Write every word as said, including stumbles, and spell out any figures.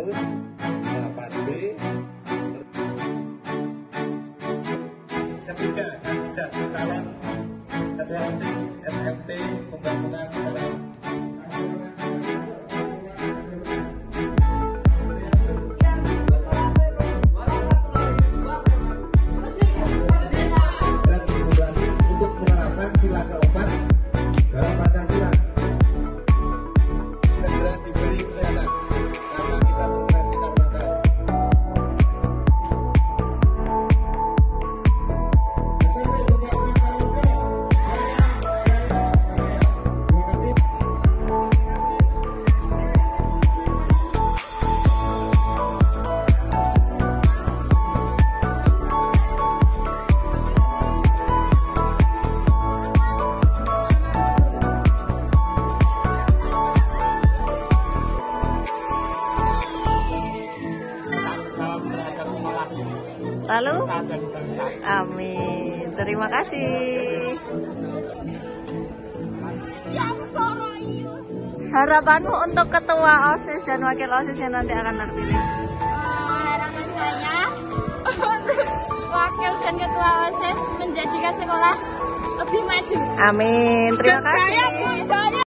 Firdaus delapan B. Ketiga kandidat calon ketua OSIS S M P Pembangunan dalam untuk menerapkan sila keempat dalam Pancasila. Segera diberi kesehatan karena kita mengoperasikan modal. Lalu, amin. Terima kasih. Harapanmu untuk ketua OSIS dan wakil OSIS yang nanti akan terpilih? Uh, harapan saya untuk wakil dan ketua OSIS menjadikan sekolah lebih maju. Amin. Terima kasih.